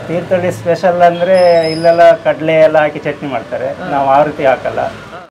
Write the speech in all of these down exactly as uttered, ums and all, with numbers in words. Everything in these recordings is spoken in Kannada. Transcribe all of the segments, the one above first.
ತೀರ್ಥಹಳ್ಳಿ ಸ್ಪೆಷಲ್ ಅಂದರೆ ಇಲ್ಲೆಲ್ಲ ಕಡಲೆ ಎಲ್ಲ ಹಾಕಿ ಚಟ್ನಿ ಮಾಡ್ತಾರೆ, ನಾವು ಆ ರೀತಿ ಹಾಕಲ್ಲ.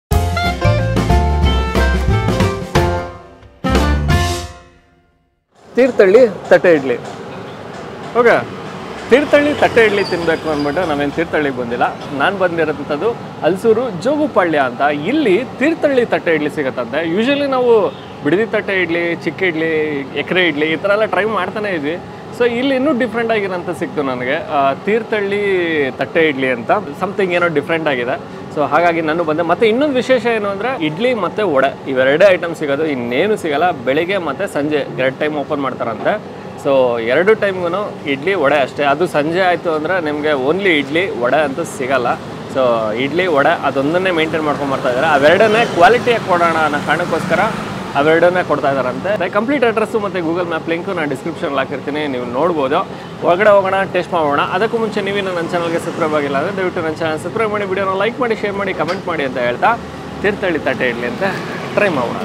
ತೀರ್ಥಹಳ್ಳಿ ತಟ್ಟೆ ಇಡ್ಲಿ. ಓಕೆ, ತೀರ್ಥಹಳ್ಳಿ ತಟ್ಟೆ ಇಡ್ಲಿ ತಿನ್ನಬೇಕು ಅಂದ್ಬಿಟ್ಟು ನಾವೇನು ತೀರ್ಥಹಳ್ಳಿಗೆ ಬಂದಿಲ್ಲ. ನಾನು ಬಂದಿರೋಂಥದ್ದು ಹಲಸೂರು ಜೋಗುಪಾಳ್ಯ ಅಂತ. ಇಲ್ಲಿ ತೀರ್ಥಹಳ್ಳಿ ತಟ್ಟೆ ಇಡ್ಲಿ ಸಿಗುತ್ತಂತೆ. ಯೂಶಲಿ ನಾವು ಬಿಡದಿ ತಟ್ಟೆ ಇಡ್ಲಿ, ಚಿಕ್ಕ ಇಡ್ಲಿ, ಎಕರೆ ಇಡ್ಲಿ ಈ ಥರ ಎಲ್ಲ ಟ್ರೈ ಮಾಡ್ತಾನೆ ಇದ್ವಿ. ಸೊ ಇಲ್ಲಿ ಇನ್ನೂ ಡಿಫ್ರೆಂಟ್ ಆಗಿರೋಂಥ ಸಿಕ್ತು ನನಗೆ, ತೀರ್ಥಹಳ್ಳಿ ತಟ್ಟೆ ಇಡ್ಲಿ ಅಂತ. ಸಮಥಿಂಗ್ ಏನೋ ಡಿಫ್ರೆಂಟ್ ಆಗಿದೆ. ಸೊ ಹಾಗಾಗಿ ನಾನು ಬಂದೆ. ಮತ್ತು ಇನ್ನೊಂದು ವಿಶೇಷ ಏನು ಅಂದರೆ ಇಡ್ಲಿ ಮತ್ತು ವಡೆ ಇವೆರಡೇ ಐಟಮ್ ಸಿಗೋದು, ಇನ್ನೇನು ಸಿಗೋಲ್ಲ. ಬೆಳಿಗ್ಗೆ ಮತ್ತು ಸಂಜೆ ಎರಡು ಟೈಮ್ ಓಪನ್ ಮಾಡ್ತಾರಂತೆ. ಸೊ ಎರಡು ಟೈಮ್ಗೂ ಇಡ್ಲಿ ವಡೆ ಅಷ್ಟೇ. ಅದು ಸಂಜೆ ಆಯಿತು ಅಂದರೆ ನಿಮಗೆ ಓನ್ಲಿ ಇಡ್ಲಿ ವಡೆ ಅಂತೂ ಸಿಗೋಲ್ಲ. ಸೊ ಇಡ್ಲಿ ವಡೆ ಅದೊಂದನ್ನೇ ಮೇಂಟೈನ್ ಮಾಡ್ಕೊಂಡು ಬರ್ತಾ ಇದ್ದಾರೆ. ಅವೆರಡನ್ನೇ ಕ್ವಾಲಿಟಿಯಾಗಿ ಕೊಡೋಣ ಅನ್ನೋ ಕಾರಣಕ್ಕೋಸ್ಕರ ಅವೆರಡನ್ನೇ ಕೊಡ್ತಾ ಇದ್ದಾರಂತೆ. ಕಂಪ್ಲೀಟ್ ಅಡ್ರೆಸ್ಸು ಮತ್ತು ಗೂಗಲ್ ಮ್ಯಾಪ್ ಲಿಂಕು ನಾನು ಡಿಸ್ಕ್ರಿಪ್ಷನ್ಗೆ ಹಾಕಿರ್ತೀನಿ, ನೀವು ನೋಡ್ಬೋದು. ಹೊರಗಡೆ ಹೋಗೋಣ, ಟೇಸ್ಟ್ ಮಾಡೋಣ. ಅದಕ್ಕೂ ಮುಂಚೆ ನೀವು ನನ್ನ ಚಾನಲ್ಗೆ ಸಬ್ಸ್ಕ್ರೈಬ್ ಆಗಿಲ್ಲ ಅಂದರೆ ದಯವಿಟ್ಟು ನನ್ನ ಚಾನಲ್ ಸಬ್ಸ್ಕ್ರೈಬ್ ಮಾಡಿ, ವಿಡಿಯೋನ ಲೈಕ್ ಮಾಡಿ, ಶೇರ್ ಮಾಡಿ, ಕಮೆಂಟ್ ಮಾಡಿ ಅಂತ ಹೇಳ್ತಾ ತೀರ್ಥಹಳ್ಳಿ ತಟ್ಟೆ ಇಡ್ಲಿ ಅಂತ ಟ್ರೈ ಮಾಡೋಣ.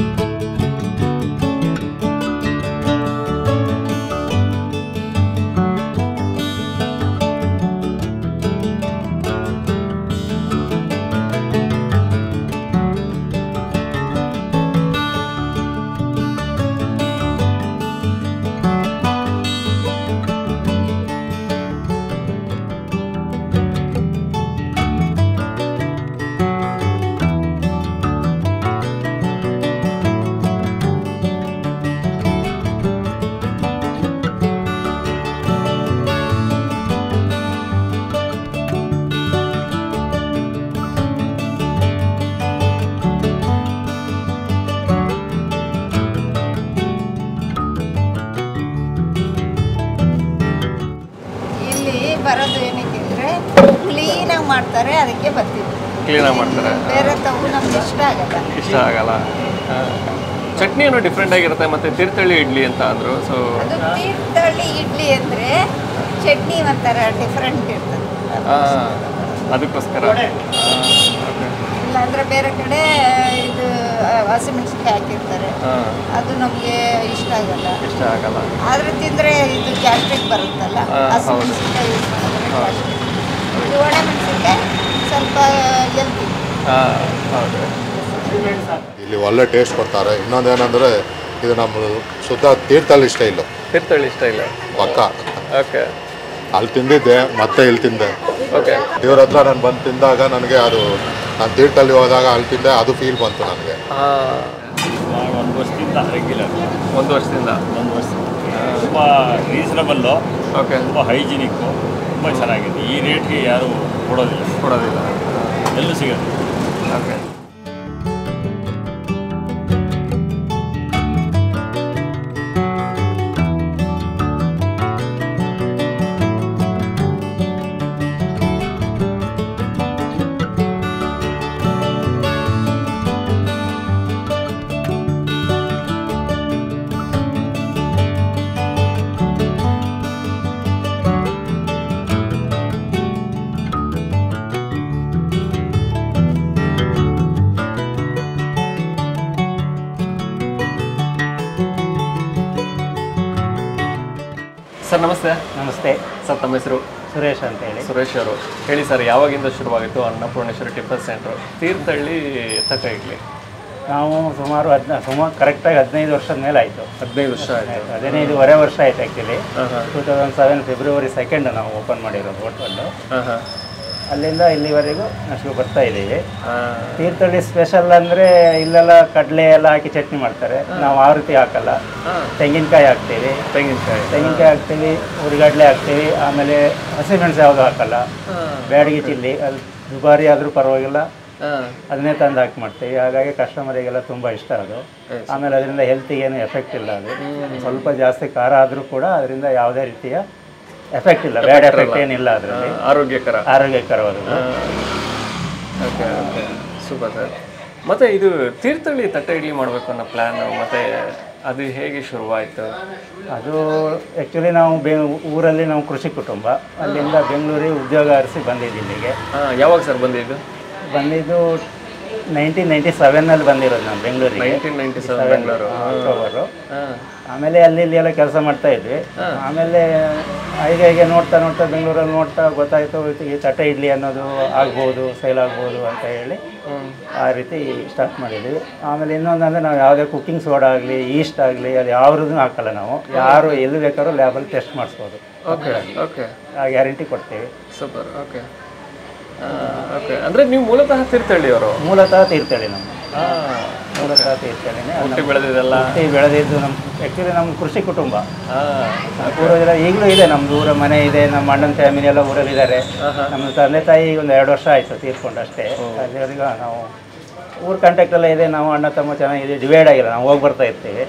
ಬರೋದು ಏನಕ್ಕೆ ಅಂದರೆ ಕ್ಲೀನಾಗಿ ಮಾಡ್ತಾರೆ, ಅದಕ್ಕೆ ಬರ್ತೀವಿ. ಕ್ಲೀನಾಗಿ ಮಾಡ್ತಾರೆ, ಬೇರೆ ತಗು ನಮ್ಗೆ ಇಷ್ಟ ಆಗಲ್ಲ. ಇಷ್ಟ ಆಗಲ್ಲ. ಚಟ್ನಿ ಏನೋ ಡಿಫ್ರೆಂಟ್ ಆಗಿರುತ್ತೆ. ಮತ್ತು ತೀರ್ಥಹಳ್ಳಿ ಇಡ್ಲಿ ಅಂತ ಅಂದರು. ಸೊ ಅದು ತೀರ್ಥಹಳ್ಳಿ ಇಡ್ಲಿ ಅಂದರೆ ಚಟ್ನಿ ಒಂಥರ ಡಿಫ್ರೆಂಟ್ ಇರ್ತದೆ, ಅದಕ್ಕೋಸ್ಕರ. ಇಲ್ಲಾಂದರೆ ಬೇರೆ ಕಡೆ ಇದು ಹಸಿಮೆಣಸಿನ್ಕಾಯಿ ಹಾಕಿರ್ತಾರೆ, ಅದು ನಮಗೆ ಇಷ್ಟ ಆಗಲ್ಲ. ಇಷ್ಟ ಆಗಲ್ಲ. ಆದರೆ ತಿಂದರೆ ಇದು ಗ್ಯಾಸ್ಟ್ರಿಕ್ ಬರುತ್ತಲ್ಲ, ಹಸಿಮೆಣಸಿನ್ಕಾಯಿ ಯೂಸ್ ಮಾಡಿದ್ರೆ ಗ್ಯಾಸ್ಟ್ರಿಕ್. ಇದು ಒಣ ಮೆಣಸಿನ್ಕಾಯಿ ಸ್ವಲ್ಪ ಎಲ್ತಿ. ಹೌದು, ಇಲ್ಲಿ ಒಳ್ಳೆ ಟೇಸ್ಟ್ ಕೊಡ್ತಾರೆ. ಇನ್ನೊಂದೇನೆಂದರೆ ಇದು ನಮ್ಮ ಶುದ್ಧ ತೀರ್ಥಹಳ್ಳಿ ಸ್ಟೈಲು. ತೀರ್ಥಹಳ್ಳಿ ಸ್ಟೈಲ್ ಪಕ್ಕ. ಓಕೆ, ಅಲ್ಲಿ ತಿಂದಿದ್ದೆ, ಮತ್ತೆ ಇಲ್ಲಿ ತಿಂದೆ. ಓಕೆ, ಇವ್ರ ಹತ್ರ ನಾನು ಬಂದು ತಿಂದಾಗ ನನಗೆ ಅದು ನಾನು ತೀರ್ಥಹಳ್ಳಿ ಹೋದಾಗ ಅಲ್ಲಿ ತಿಂದೆ, ಅದು ಫೀಲ್ ಬಂತು ನನಗೆ. ಒಂದು ವರ್ಷದಿಂದ ರೆಗ್ಯುಲರ್. ಒಂದು ವರ್ಷದಿಂದ ಒಂದು ವರ್ಷದಿಂದ ತುಂಬ ರೀಸನಬಲ್ಲು. ಓಕೆ, ತುಂಬ ಹೈಜಿನಿಕ್ಕು, ತುಂಬ ಚೆನ್ನಾಗಿದೆ. ಈ ರೇಟ್ಗೆ ಯಾರು ಕೊಡೋದಿಲ್ಲ ಕೊಡೋದಿಲ್ಲ ಎಲ್ಲೂ ಸಿಗೋದು. ಓಕೆ, ಸರ್ ನಮಸ್ತೆ. ನಮಸ್ತೆ ಸರ್, ತಮ್ಮ ಹೆಸರು? ಸುರೇಶ್ ಅಂತ ಹೇಳಿ. ಸುರೇಶ್ ಅವರು, ಹೇಳಿ ಸರ್, ಯಾವಾಗಿಂದ ಶುರುವಾಗಿತ್ತು ಅನ್ನಪೂರ್ಣೇಶ್ವರಿ ಟಿಫನ್ ಸೆಂಟ್ರು ತೀರ್ಥಹಳ್ಳಿ ತಟ್ಟೆ ಇಡ್ಲಿ? ನಾವು ಸುಮಾರು ಹದಿನ ಸುಮಾರು ಕರೆಕ್ಟಾಗಿ ಹದಿನೈದು ವರ್ಷದ ಮೇಲೆ ಆಯಿತು. ಹದಿನೈದು ವರ್ಷ ಆಯಿತು. ಹದಿನೈದುವರೆ ವರ್ಷ ಆಯ್ತು actually. Two thousand seven February second ನಾವು ಓಪನ್ ಮಾಡಿರೋದು ಹೋಟೆಲ್ಲು. ಅಲ್ಲಿಂದ ಇಲ್ಲಿವರೆಗೂ ಅಷ್ಟು ಬರ್ತಾ ಇದ್ದೀವಿ. ತೀರ್ಥಹಳ್ಳಿ ಸ್ಪೆಷಲ್ ಅಂದರೆ ಇಲ್ಲೆಲ್ಲ ಕಡಲೆ ಎಲ್ಲ ಹಾಕಿ ಚಟ್ನಿ ಮಾಡ್ತಾರೆ, ನಾವು ಆ ರೀತಿ ಹಾಕಲ್ಲ. ತೆಂಗಿನಕಾಯಿ ಹಾಕ್ತೀವಿ, ತೆಂಗಿನಕಾಯಿ ತೆಂಗಿನಕಾಯಿ ಹಾಕ್ತೀವಿ, ಹುರಿಗಡಲೆ ಹಾಕ್ತೀವಿ, ಆಮೇಲೆ ಹಸಿಮೆಣಸು ಯಾವುದು ಹಾಕಲ್ಲ. ಬ್ಯಾಡಗಿ ಚಿಲ್ಲಿ ಅದು ದುಬಾರಿ ಆದರೂ ಪರವಾಗಿಲ್ಲ, ಅದನ್ನೇ ತಂದು ಹಾಕಿ ಮಾಡ್ತೀವಿ. ಹಾಗಾಗಿ ಕಸ್ಟಮರಿಗೆಲ್ಲ ತುಂಬ ಇಷ್ಟ ಅದು. ಆಮೇಲೆ ಅದರಿಂದ ಹೆಲ್ತಿಗೇನು ಎಫೆಕ್ಟ್ ಇಲ್ಲ. ಅದು ಸ್ವಲ್ಪ ಜಾಸ್ತಿ ಖಾರ ಆದರೂ ಕೂಡ ಅದರಿಂದ ಯಾವುದೇ ರೀತಿಯ ಎಫೆಕ್ಟ್ ಇಲ್ಲ, ಬ್ಯಾಡ್ ಎಫೆಕ್ಟ್ ಏನಿಲ್ಲ ಅದರಲ್ಲಿ. ಆರೋಗ್ಯಕರ ಆರೋಗ್ಯಕರವಾದದ್ದು. Okay, okay, super sir. ಮತ್ತು ಇದು ತೀರ್ಥಹಳ್ಳಿ ತಟ್ಟೆ ಇಡ್ಲಿ ಮಾಡಬೇಕು ಅನ್ನೋ ಪ್ಲ್ಯಾನು, ಮತ್ತು ಅದು ಹೇಗೆ ಶುರುವಾಯಿತು? ಅದು ಆ್ಯಕ್ಚುಲಿ ನಾವು ಬೆ ಊರಲ್ಲಿ ನಾವು ಕೃಷಿ ಕುಟುಂಬ, ಅಲ್ಲಿಂದ ಬೆಂಗಳೂರಿಗೆ ಉದ್ಯೋಗ ಅರಸಿ ಬಂದಿದ್ದು ಇಲ್ಲಿಗೆ. ಯಾವಾಗ ಸರ್ ಬಂದಿದ್ದು? ಬಂದಿದ್ದು ನೈನ್ಟೀನ್ ನೈಂಟಿ ಸೆವೆನಲ್ಲಿ ಬಂದಿರೋದು ನಾನು ಬೆಂಗಳೂರಿಗೆ. Nineteen ninety seven Bengaluru October. ಆಮೇಲೆ ಅಲ್ಲಿ ಇಲ್ಲಿ ಎಲ್ಲ ಕೆಲಸ ಮಾಡ್ತಾ ಇದ್ವಿ. ಆಮೇಲೆ ಹೇಗೆ ಹೇಗೆ ನೋಡ್ತಾ ನೋಡ್ತಾ ಬೆಂಗಳೂರಲ್ಲಿ ನೋಡ್ತಾ ಗೊತ್ತಾಯಿತು ಈ ತಟ್ಟೆ ಇಡ್ಲಿ ಅನ್ನೋದು ಆಗ್ಬೋದು, ಸೇಲ್ ಆಗ್ಬೋದು ಅಂತ ಹೇಳಿ ಆ ರೀತಿ ಸ್ಟಾರ್ಟ್ ಮಾಡಿದ್ವಿ. ಆಮೇಲೆ ಇನ್ನೊಂದು ಅಂದರೆ ನಾವು ಯಾವುದೇ ಕುಕ್ಕಿಂಗ್ ಸೋಡಾ ಆಗಲಿ, ಈಸ್ಟ್ ಆಗಲಿ, ಅದು ಯಾವುದೂ ಹಾಕಲ್ಲ ನಾವು. ಯಾರು ಎಲ್ಲಿ ಬೇಕಾದ್ರೂ ಲ್ಯಾಬಲ್ಲಿ ಟೆಸ್ಟ್ ಮಾಡಿಸ್ಬೋದು. ಓಕೆ ಓಕೆ ಆ ಗ್ಯಾರಂಟಿ ಕೊಡ್ತೀವಿ. ಸೂಪರ್. ಓಕೆ ಓಕೆ ಅಂದರೆ ನೀವು ಮೂಲತಃ ತೀರ್ಥಹಳ್ಳಿಯವರು? ಮೂಲತಃ ತೀರ್ಥಹಳ್ಳಿ ನಮ್ಮ ಮೂಲತಃ ತೀರ್ಥಹಳ್ಳಿನೇ. ಹುಟ್ಟಿ ಬೆಳೆದಿದ್ದೆಲ್ಲ ಹುಟ್ಟಿ ಬೆಳೆದಿದ್ದು ನಮ್ಮ ಆ್ಯಕ್ಚುಲಿ ನಮ್ಮ ಕೃಷಿ ಕುಟುಂಬ. ಪೂರ್ವಜರ ಈಗಲೂ ಇದೆ, ನಮ್ಮದು ಊರ ಮನೆ ಇದೆ, ನಮ್ಮ ಅಣ್ಣನ ಫ್ಯಾಮಿಲಿ ಎಲ್ಲ ಊರಲ್ಲಿದ್ದಾರೆ. ನಮ್ಮ ತಂದೆ ತಾಯಿ ಒಂದು ಎರಡು ವರ್ಷ ಆಯಿತು ತೀರ್ಕೊಂಡು ಅಷ್ಟೇ. ಅಲ್ಲಿವರೆಗೂ ನಾವು ಊರ ಕಾಂಟ್ಯಾಕ್ಟೆಲ್ಲ ಇದೆ, ನಾವು ಅಣ್ಣ ತಮ್ಮ ಚೆನ್ನಾಗಿದೆ, ಡಿವೈಡ್ ಆಗಿಲ್ಲ, ನಾವು ಹೋಗಿ ಬರ್ತಾ ಇರ್ತೀವಿ.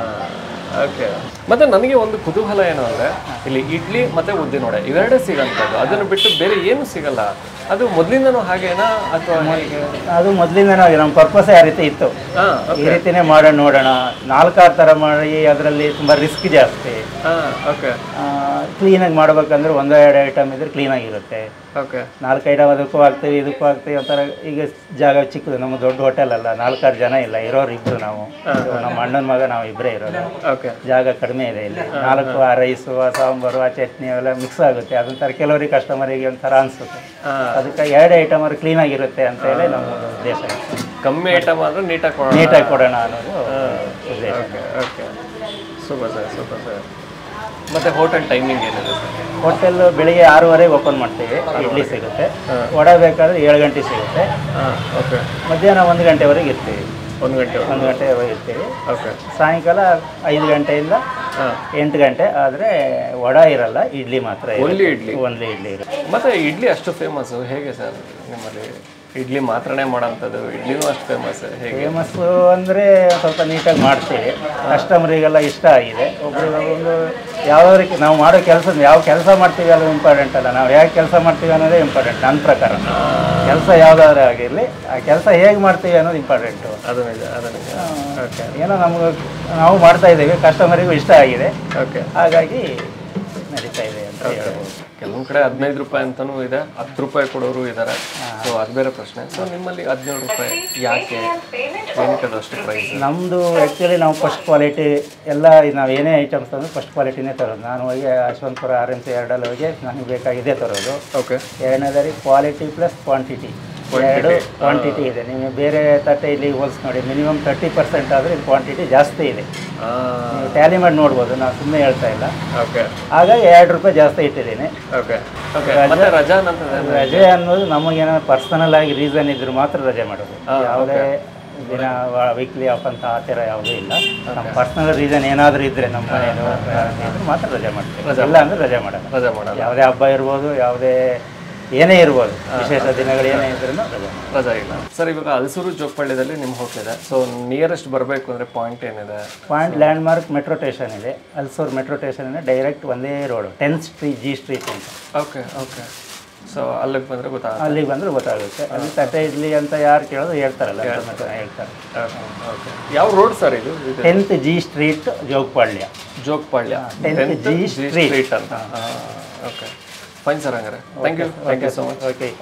ಓಕೆ. ಮತ್ತೆ ನನಗೆ ಒಂದು ಕುತೂಹಲ ಏನು ಅಂದರೆ ಇಲ್ಲಿ ಇಡ್ಲಿ ಮತ್ತು ಉದ್ದಿನ ವಡೆ ಇವೆರಡೇ ಸಿಗೋಂಥದ್ದು, ಅದನ್ನು ಬಿಟ್ಟು ಬೇರೆ ಏನು ಸಿಗಲ್ಲ. ಅದು ಮೊದಲಿಂದನೂ ಹಾಗೇನಾ ಅಥವಾ ಅದು ಮೊದಲಿಂದನೂ ಹಾಗೆ. ನಮ್ಮ ಪರ್ಪಸ್ ಆ ರೀತಿ ಇತ್ತು, ಈ ರೀತಿನೇ ಮಾಡೋಣ ನೋಡೋಣ, ನಾಲ್ಕಾರು ಥರ ಮಾಡಿ ಅದರಲ್ಲಿ ತುಂಬ ರಿಸ್ಕ್ ಜಾಸ್ತಿ. ಓಕೆ. ಕ್ಲೀನಾಗಿ ಮಾಡ್ಬೇಕಂದ್ರೆ ಒಂದು ಎರಡು ಐಟಮ್ ಇದ್ರೆ ಕ್ಲೀನಾಗಿರುತ್ತೆ. ಓಕೆ. ನಾಲ್ಕು ಐಟಮ್ ಅದಕ್ಕೂ ಹಾಕ್ತೀವಿ ಇದಕ್ಕೂ ಹಾಕ್ತೀವಿ ಒಂಥರ. ಈಗ ಜಾಗ ಚಿಕ್ಕದು, ನಮ್ಮ ದೊಡ್ಡ ಹೋಟೆಲ್ ಅಲ್ಲ, ನಾಲ್ಕಾರು ಜನ ಇಲ್ಲ, ಇರೋರು ಇಬ್ಬರು ನಾವು, ನಮ್ಮ ಅಣ್ಣನ ಮಗ ನಾವು ಇಬ್ಬರೇ ಇರೋದು. ಓಕೆ. ಜಾಗ ಕಡಿಮೆ ಇದೆ ಇಲ್ಲಿ. ನಾಲ್ಕು ಆ ರೈಸು, ಆ ಸಾಂಬಾರು, ಆ ಚಟ್ನಿ ಅವೆಲ್ಲ ಮಿಕ್ಸ್ ಆಗುತ್ತೆ. ಅದೊಂಥರ ಕೆಲವರಿಗೆ ಕಸ್ಟಮರಿಗೆ ಒಂಥರ ಅನಿಸುತ್ತೆ. ಅದಕ್ಕೆ ಎರಡು ಐಟಮ್ ಆದ್ರೆ ಕ್ಲೀನಾಗಿರುತ್ತೆ ಅಂತ ಹೇಳಿ ನಮ್ಮ ಉದ್ದೇಶ. ಕಮ್ಮಿ ಐಟಮ್ ಆದರೂ ನೀಟಾಗಿ ಕೊಡೋಣ ನೀಟಾಗಿ ಕೊಡೋಣ ಅನ್ನೋದು ಉದ್ದೇಶ. Okay okay. Super sir, super sir. ಮತ್ತು ಹೋಟೆಲ್ ಟೈಮಿಂಗ್ ಏನಿದೆ ಸರ್? ಹೋಟೆಲ್ ಬೆಳಿಗ್ಗೆ ಆರೂವರೆಗೆ ಓಪನ್ ಮಾಡ್ತೀವಿ, ಇಡ್ಲಿ ಸಿಗುತ್ತೆ. ವಡೆ ಬೇಕಾದರೆ ಏಳು ಗಂಟೆ ಸಿಗುತ್ತೆ. ಓಕೆ. ಮಧ್ಯಾಹ್ನ ಒಂದು ಗಂಟೆವರೆಗೆ ಇರ್ತೀವಿ. ಒಂದು ಗಂಟೆ ಒಂದು ಗಂಟೆವರೆಗೆ ಇರ್ತೀವಿ. ಓಕೆ. ಸಾಯಂಕಾಲ ಐದು ಗಂಟೆಯಿಂದ ಎಂಟು ಗಂಟೆ ಆದರೆ ವಡೆ ಇರಲ್ಲ, ಇಡ್ಲಿ ಮಾತ್ರ. ಓನ್ಲಿ ಇಡ್ಲಿ? ಓನ್ಲಿ ಇಡ್ಲಿ ಇರುತ್ತೆ. ಮತ್ತು ಇಡ್ಲಿ ಅಷ್ಟು ಫೇಮಸ್ಸು ಹೇಗೆ ಸರ್ ನಿಮ್ಮಲ್ಲಿ? ಇಡ್ಲಿ ಮಾತ್ರನೇ ಮಾಡೋಂಥದ್ದು, ಇಡ್ಲಿನೂ ಅಷ್ಟು ಫೇಮಸ್ ಹೇಗೆ? ಫೇಮಸ್ಸು ಅಂದರೆ ಸ್ವಲ್ಪ ನೀಟಾಗಿ ಮಾಡ್ತೀವಿ, ಕಸ್ಟಮರಿಗೆಲ್ಲ ಇಷ್ಟ ಆಗಿದೆ. ಒಬ್ಬರಿಗೆ ಒಂದು ಯಾವ ರೀತಿ ನಾವು ಮಾಡೋ ಕೆಲಸ, ಯಾವ ಕೆಲಸ ಮಾಡ್ತೀವಿ ಅದು ಇಂಪಾರ್ಟೆಂಟ್ ಅಲ್ಲ, ನಾವು ಹೇಗೆ ಕೆಲಸ ಮಾಡ್ತೀವಿ ಅನ್ನೋದೇ ಇಂಪಾರ್ಟೆಂಟ್ ನನ್ನ ಪ್ರಕಾರ. ಕೆಲಸ ಯಾವುದಾದ್ರೂ ಆಗಿರಲಿ, ಆ ಕೆಲಸ ಹೇಗೆ ಮಾಡ್ತೀವಿ ಅನ್ನೋದು ಇಂಪಾರ್ಟೆಂಟು. ಅದು ನಿಜ, ಅದು ನಿಜ. ಓಕೆ. ಏನೋ ನಮ್ಗೆ ನಾವು ಮಾಡ್ತಾ ಇದ್ದೀವಿ, ಕಸ್ಟಮರಿಗೂ ಇಷ್ಟ ಆಗಿದೆ, ಓಕೆ, ಹಾಗಾಗಿ ನಡೀತಾ ಇದೆ ಅಂತ ಹೇಳ್ಬೋದು. ಕೆಲವೊಂದು ಕಡೆ ಹದಿನೈದು ರೂಪಾಯಿ ಅಂತಲೂ ಇದೆ, ಹತ್ತು ರೂಪಾಯಿ ಕೊಡೋರು ಇದ್ದಾರೆ. ಸೊ ಅದು ಬೇರೆ ಪ್ರಶ್ನೆ. ಸೊ ನಿಮ್ಮಲ್ಲಿ ಹದಿನೇಳು ರೂಪಾಯಿ ಯಾಕೆ, ಏನಕ್ಕೆ ಅದು ಅಷ್ಟು ಪ್ರೈಸ್? ನಮ್ಮದು ಆ್ಯಕ್ಚುಲಿ ನಾವು ಫಸ್ಟ್ ಕ್ವಾಲಿಟಿ ಎಲ್ಲ, ನಾವು ಏನೇ ಐಟಮ್ಸ್ ತಂದು ಫಸ್ಟ್ ಕ್ವಾಲಿಟಿನೇ ತರೋದು. ನಾನು ಹೋಗಿ ಯಶವಂತಪುರ ಆರ್ ಎಮ್ ಸಿ ಎರಡಲ್ಲಿ ಹೋಗಿ ನನಗೆ ಬೇಕಾಗಿದೆ ತರೋದು. ಓಕೆ. ಎರಡನೇದಾಗಿ ಕ್ವಾಲಿಟಿ ಪ್ಲಸ್ ಕ್ವಾಂಟಿಟಿ, ಎರಡು ಕ್ವಾಂಟಿಟಿ ಇದೆ. ನೀವು ಬೇರೆ ತಟ್ಟೆ ಇಲ್ಲಿ ಹೋಲ್ಸ್ ನೋಡಿ, ಮಿನಿಮಮ್ ತರ್ಟಿ ಪರ್ಸೆಂಟ್ ಆದರೆ ಇಲ್ಲಿ ಕ್ವಾಂಟಿಟಿ ಜಾಸ್ತಿ ಇದೆ. ನೀವು ಟ್ಯಾಲಿ ಮಾಡಿ ನೋಡ್ಬೋದು, ನಾನು ಸುಮ್ಮನೆ ಹೇಳ್ತಾ ಇಲ್ಲ. ಓಕೆ. ಹಾಗಾಗಿ ಎರಡು ರೂಪಾಯಿ ಜಾಸ್ತಿ ಇಟ್ಟಿದ್ದೀನಿ. Okay okay. ರಜಾ ರಜೆ ಅನ್ನೋದು ನಮಗೇನೋ ಪರ್ಸನಲ್ ಆಗಿ ರೀಸನ್ ಇದ್ರೆ ಮಾತ್ರ ರಜೆ ಮಾಡೋದು. ಯಾವುದೇ ದಿನ ವೀಕ್ಲಿ ಆಫ್ ಅಂತ ಆ ಥರ ಯಾವುದೂ ಇಲ್ಲ. ನಮ್ಮ ಪರ್ಸನಲ್ ರೀಸನ್ ಏನಾದರೂ ಇದ್ದರೆ ನಮ್ಮ ಮನೇದು ಇದ್ರೆ ಮಾತ್ರ ರಜೆ ಮಾಡ್ತೀವಿ, ಇಲ್ಲ ಅಂದರೆ ರಜೆ ಮಾಡೋದು. ರಜೆ ಮಾಡೋದು ಯಾವುದೇ ಹಬ್ಬ ಇರ್ಬೋದು, ಯಾವುದೇ ಏನೇ ಇರ್ಬೋದು, ವಿಶೇಷ ದಿನಗಳು ಏನೇ ಇದ್ರೂ ರಜೆ ರಜಾ ಇಲ್ಲ. ಸರ್, ಇವಾಗ ಹಲಸೂರು ಜೋಗಪಳ್ಳಿಯಲ್ಲಿ ನಿಮ್ಮ ಹೋಟ್ಲ್ ಇದೆ. ಸೊ ನಿಯರೆಸ್ಟ್ ಬರಬೇಕು ಅಂದರೆ ಪಾಯಿಂಟ್ ಏನಿದೆ? Point landmark metro station ಇದೆ, ಹಲಸೂರು ಮೆಟ್ರೋ ಸ್ಟೇಷನ್ ಡೈರೆಕ್ಟ್ ಒಂದೇ road, tenth street G street ಅಂತ. Okay okay. ಸೊ ಅಲ್ಲಿಗೆ ಬಂದರೆ ಗೊತ್ತಾಗುತ್ತೆ? ಅಲ್ಲಿಗೆ ಬಂದರೆ ಗೊತ್ತಾಗುತ್ತೆ. ಅಲ್ಲಿ ತಟ್ಟೆ ಇಡ್ಲಿ ಅಂತ ಯಾರು ಕೇಳೋದು ಹೇಳ್ತಾರಲ್ಲ, ಹೇಳ್ತಾರೆ. ಓಕೆ. ಯಾವ ರೋಡ್ ಸರ್ ಇದು? Tenth G street Jogupalya. Jogupalya tenth G street ಅಂತ. Okay, fine sir. ಹಂಗಾರೆ thank you, thank you so much. Okay.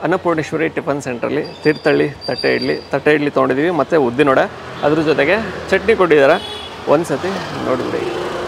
Annapoorneshwari tiffin ಸೆಂಟ್ರಲ್ಲಿ ತೀರ್ಥಹಳ್ಳಿ ತಟ್ಟೆ ಇಡ್ಲಿ ತಟ್ಟೆ ಇಡ್ಲಿ ತೊಗೊಂಡಿದ್ದೀವಿ ಮತ್ತು ಉದ್ದಿನೋಡೆ ಅದ್ರ ಜೊತೆಗೆ ಚಟ್ನಿ ಕೊಟ್ಟಿದ್ದಾರೆ. ಒಂದು ಸತಿ ನೋಡಿಬಿಡಿ.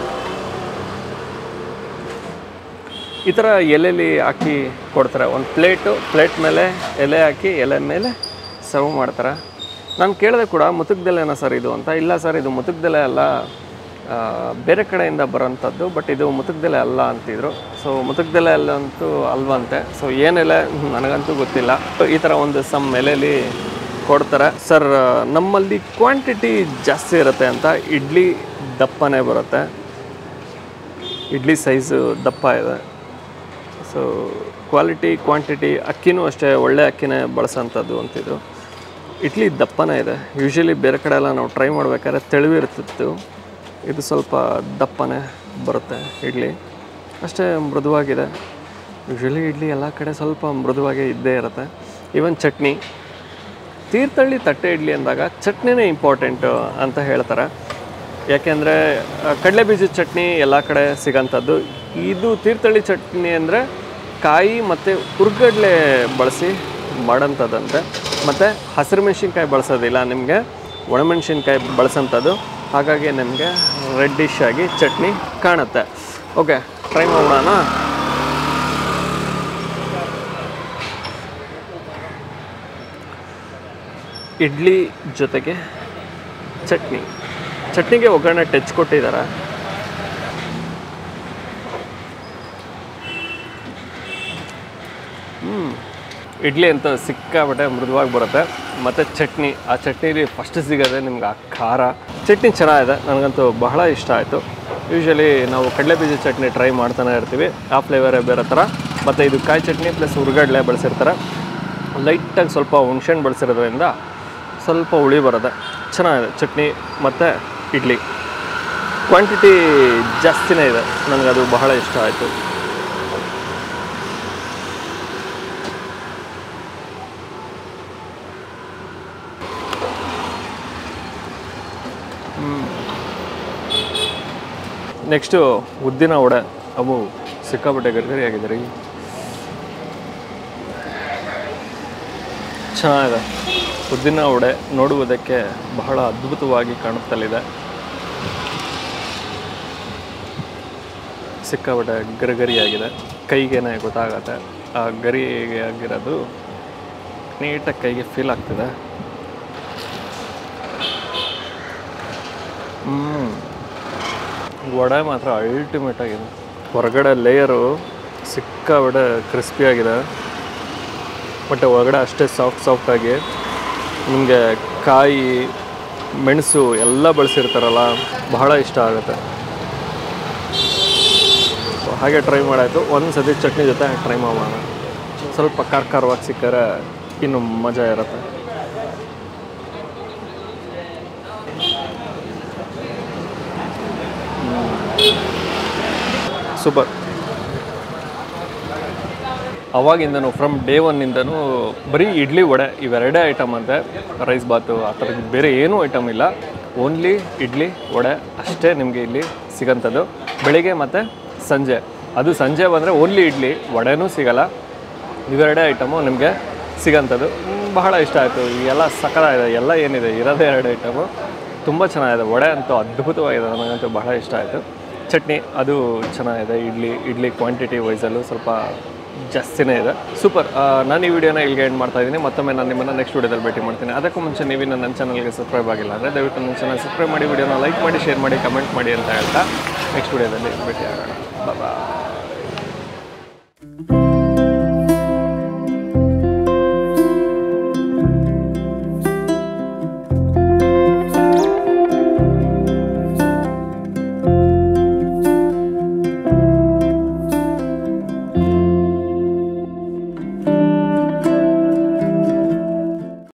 ಈ ಥರ ಎಲೆಲಿ ಹಾಕಿ ಕೊಡ್ತಾರೆ. ಒಂದು ಪ್ಲೇಟು ಪ್ಲೇಟ್ ಮೇಲೆ ಎಲೆ ಹಾಕಿ ಎಲೆ ಮೇಲೆ ಸರ್ವ್ ಮಾಡ್ತಾರೆ. ನಾನು ಕೇಳಿದೆ ಕೂಡ ಮುತುಕ್ದೆಲೆನಾ ಸರ್ ಇದು ಅಂತ. ಇಲ್ಲ ಸರ್, ಇದು ಮುತುಕ್ದೆಲೆ ಅಲ್ಲ, ಬೇರೆ ಕಡೆಯಿಂದ ಬರೋಂಥದ್ದು, ಬಟ್ ಇದು ಮುತುಕ್ದೆಲೆ ಅಲ್ಲ ಅಂತಿದ್ರು. ಸೊ ಮುತುಕ್ದೆಲೆ ಅಲ್ಲಂತೂ ಅಲ್ವಂತೆ. ಸೊ ಏನೆಲೆ ನನಗಂತೂ ಗೊತ್ತಿಲ್ಲ. ಈ ಥರ ಒಂದು ಸಮ್ ಎಲೆಲಿ ಕೊಡ್ತಾರೆ. ಸರ್ ನಮ್ಮಲ್ಲಿ ಕ್ವಾಂಟಿಟಿ ಜಾಸ್ತಿ ಇರುತ್ತೆ ಅಂತ ಇಡ್ಲಿ ದಪ್ಪನೇ ಬರುತ್ತೆ. ಇಡ್ಲಿ ಸೈಜು ದಪ್ಪ ಇದೆ. ಸೊ ಕ್ವಾಲಿಟಿ ಕ್ವಾಂಟಿಟಿ ಅಕ್ಕಿನೂ ಅಷ್ಟೇ ಒಳ್ಳೆ ಅಕ್ಕಿನೇ ಬಳಸೋಂಥದ್ದು ಅಂತಿದ್ರು. ಇಡ್ಲಿ ದಪ್ಪನೇ ಇದೆ. ಯೂಶ್ವಲಿ ಬೇರೆ ಕಡೆ ಎಲ್ಲ ನಾವು ಟ್ರೈ ಮಾಡ್ಬೇಕಾದ್ರೆ ತೆಳುವಿರ್ತಿತ್ತು, ಇದು ಸ್ವಲ್ಪ ದಪ್ಪನೇ ಬರುತ್ತೆ ಇಡ್ಲಿ. ಅಷ್ಟೇ ಮೃದುವಾಗಿದೆ. ಯೂಶ್ವಲಿ ಇಡ್ಲಿ ಎಲ್ಲ ಕಡೆ ಸ್ವಲ್ಪ ಮೃದುವಾಗೇ ಇದ್ದೇ ಇರುತ್ತೆ. ಈವನ್ ಚಟ್ನಿ, ತೀರ್ಥಹಳ್ಳಿ ತಟ್ಟೆ ಇಡ್ಲಿ ಅಂದಾಗ ಚಟ್ನಿನೇ ಇಂಪಾರ್ಟೆಂಟು ಅಂತ ಹೇಳ್ತಾರೆ. ಯಾಕೆಂದರೆ ಕಡಲೆ ಬೀಜದ ಚಟ್ನಿ ಎಲ್ಲ ಕಡೆ ಸಿಗೋಂಥದ್ದು. ಇದು ತೀರ್ಥಹಳ್ಳಿ ಚಟ್ನಿ ಅಂದರೆ ಕಾಯಿ ಮತ್ತು ಹುರ್ಗಡ್ಲೆ ಬಳಸಿ ಮಾಡೋಂಥದ್ದಂತೆ. ಮತ್ತು ಹಸಿರು ಮೆಣಸಿನ್ಕಾಯಿ ಬಳಸೋದಿಲ್ಲ, ನಿಮಗೆ ಒಣಮೆಣಸಿನ್ಕಾಯಿ ಬಳಸೋಂಥದ್ದು. ಹಾಗಾಗಿ ನಿಮಗೆ ರೆಡ್ಡಿಶ್ ಆಗಿ ಚಟ್ನಿ ಕಾಣುತ್ತೆ. ಓಕೆ, ಟ್ರೈ ಮಾಡೋಣ. ಇಡ್ಲಿ ಜೊತೆಗೆ ಚಟ್ನಿ, ಚಟ್ನಿಗೆ ಒಗ್ಗರಣೆ ಟಚ್ ಕೊಟ್ಟಿದ್ದಾರೆ. ಹ್ಞೂ ಇಡ್ಲಿ ಅಂತ ಸಿಕ್ಕಾಬಟ್ಟೆ ಮೃದುವಾಗಿ ಬರುತ್ತೆ. ಮತ್ತು ಚಟ್ನಿ, ಆ ಚಟ್ನಿಲಿ ಫಸ್ಟ್ ಸಿಗೋದೆ ನಿಮ್ಗೆ ಆ ಖಾರ. ಚಟ್ನಿ ಚೆನ್ನಾಗಿದೆ, ನನಗಂತೂ ಬಹಳ ಇಷ್ಟ ಆಯಿತು. ಯೂಶ್ವಲಿ ನಾವು ಕಡಲೆ ಬೀಜ ಚಟ್ನಿ ಟ್ರೈ ಮಾಡ್ತಾನೆ ಇರ್ತೀವಿ, ಆ ಫ್ಲೇವರೇ ಬೇರೆ ಥರ. ಮತ್ತು ಇದು ಕಾಯಿ ಚಟ್ನಿ ಪ್ಲಸ್ ಹುರ್ಗಡ್ಲೆ ಬಳಸಿರ್ತಾರೆ. ಲೈಟಾಗಿ ಸ್ವಲ್ಪ ಹುಣ್ಸೆಹಣ್ಣು ಬಳಸಿರೋದ್ರಿಂದ ಸ್ವಲ್ಪ ಹುಳಿ ಬರುತ್ತೆ. ಚೆನ್ನಾಗಿದೆ ಚಟ್ನಿ ಮತ್ತು ಇಡ್ಲಿ. ಕ್ವಾಂಟಿಟಿ ಜಾಸ್ತಿನೇ ಇದೆ, ನನಗದು ಬಹಳ ಇಷ್ಟ ಆಯಿತು. ನೆಕ್ಸ್ಟು ಉದ್ದಿನ ವಡೆ. ಅವು ಸಿಕ್ಕಾಪಟ್ಟೆ ಗರ್ಗರಿ ಆಗಿದೆ ರೀ, ಚೆನ್ನಾಗಿದೆ. ಉದ್ದಿನ ವಡೆ ನೋಡುವುದಕ್ಕೆ ಬಹಳ ಅದ್ಭುತವಾಗಿ ಕಾಣುತ್ತಲಿದೆ. ಸಿಕ್ಕಾಪಟ್ಟೆ ಗರಿಗರಿಯಾಗಿದೆ, ಕೈಗೇನೆ ಗೊತ್ತಾಗತ್ತೆ ಆ ಗರಿ ಆಗಿರೋದು. ನೀಟಾಗಿ ಕೈಗೆ ಫೀಲ್ ಆಗ್ತಿದೆ. ಹ್ಞೂ ವಡೆ ಮಾತ್ರ ಅಲ್ಟಿಮೇಟ್ ಆಗಿದೆ. ಹೊರಗಡೆ ಲೇಯರು ಸಿಕ್ಕಾಪಟ್ಟೆ ಕ್ರಿಸ್ಪಿಯಾಗಿದೆ, ಮತ್ತು ಒಳಗಡೆ ಅಷ್ಟೇ ಸಾಫ್ಟ್ ಸಾಫ್ಟಾಗಿ. ನಿಮಗೆ ಕಾಯಿ ಮೆಣಸು ಎಲ್ಲ ಬಳಸಿರ್ತಾರಲ್ಲ, ಬಹಳ ಇಷ್ಟ ಆಗುತ್ತೆ. ಹಾಗೆ ಟ್ರೈ ಮಾಡಾಯಿತು. ಒಂದು ಸತಿ ಚಟ್ನಿ ಜೊತೆ ಟ್ರೈ ಮಾಡೋಣ. ಸ್ವಲ್ಪ ಖಾರ ಖಾರವಾಗಿ ಸಿಕ್ಕರೆ ಇನ್ನೂ ಮಜಾ ಇರುತ್ತೆ. ಸೂಪರ್. ಅವಾಗಿಂದನೂ ಫ್ರಮ್ ಡೇ ಒನ್ನಿಂದನೂ ಬರೀ ಇಡ್ಲಿ ವಡೆ ಇವೆರಡೇ ಐಟಮ್ ಅಂತೆ. ರೈಸ್ ಬಾತು ಆ ಥರದ್ದು ಬೇರೆ ಏನೂ ಐಟಮ್ ಇಲ್ಲ. ಓನ್ಲಿ ಇಡ್ಲಿ ವಡೆ ಅಷ್ಟೇ ನಿಮಗೆ ಇಲ್ಲಿ ಸಿಗೋಂಥದ್ದು, ಬೆಳಿಗ್ಗೆ ಮತ್ತು ಸಂಜೆ. ಅದು ಸಂಜೆ ಬಂದರೆ ಓನ್ಲಿ ಇಡ್ಲಿ, ವಡೆನೂ ಸಿಗೋಲ್ಲ. ಇವೆರಡೇ ಐಟಮು ನಿಮಗೆ ಸಿಗೋಂಥದ್ದು. ಬಹಳ ಇಷ್ಟ ಆಯಿತು. ಎಲ್ಲ ಸಕ್ಕತ್ತಾಗಿದೆ. ಎಲ್ಲ ಏನಿದೆ ಇರೋದೇ ಎರಡು ಐಟಮು, ತುಂಬ ಚೆನ್ನಾಗಿದೆ. ವಡೆ ಅಂತೂ ಅದ್ಭುತವಾಗಿದೆ, ನನಗಂತೂ ಬಹಳ ಇಷ್ಟ ಆಯಿತು. ಚಟ್ನಿ ಅದು ಚೆನ್ನಾಗಿದೆ. ಇಡ್ಲಿ ಇಡ್ಲಿ ಕ್ವಾಂಟಿಟಿ ವೈಸಲ್ಲೂ ಸ್ವಲ್ಪ ಜಾಸ್ತಿನೇ ಇದೆ. ಸೂಪರ್. ನಾನು ಈ ವಿಡಿಯೋನ ಇಲ್ಲಿಗೆ ಎಂಡ್ ಮಾಡ್ತಾಯಿದ್ದೀನಿ. ಮತ್ತೊಮ್ಮೆ ನಾನು ನಿಮ್ಮನ್ನು ನೆಕ್ಸ್ಟ್ ವಿಡಿಯೋದಲ್ಲಿ ಭೇಟಿ ಮಾಡ್ತೀನಿ. ಅದಕ್ಕೂ ಮುಂಚೆ ನೀವಿನ್ನು ನನ್ನ ಚಾನಲ್ಗೆ ಸಬ್ಸ್ಕ್ರೈಬ್ ಆಗಿಲ್ಲ ಅಂದರೆ ದಯವಿಟ್ಟು ನನ್ನ ಚಾನಲ್ ಸಬ್ಸ್ಕ್ರೈಬ್ ಮಾಡಿ, ವಿಡಿಯೋನ ಲೈಕ್ ಮಾಡಿ, ಶೇರ್ ಮಾಡಿ, ಕಮೆಂಟ್ ಮಾಡಿ ಅಂತ ಹೇಳ್ತಾ ನೆಕ್ಸ್ಟ್ ವಿಡಿಯೋದಲ್ಲಿ ಭೇಟಿ ಆಗೋಣ. ಬಾಯ್.